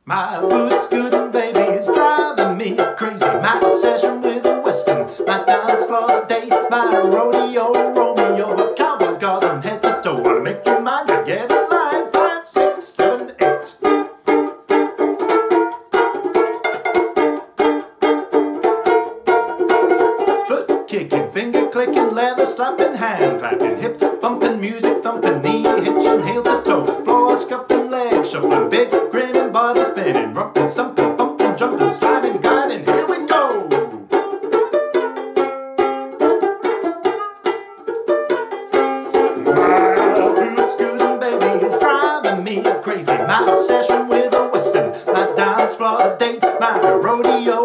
My boot scooting baby is driving me crazy. My obsession with the western, my dance floor date, my rodeo Romeo, a cowboy got from head to toe. Wanna make you mine? You get in line. 5, 6, 7, 8. Foot kicking, finger clicking, leather strapping, hand clapping, hip bumping, music thumping, knee hitching, heel to toe, floor scuffing, leg shuffling, big grinning, body spinning, rumping, stumping, bumping, jumping, sliding, guiding. Here we go. My boot scooting baby is driving me crazy. My obsession with a western, my dance floor date, my rodeo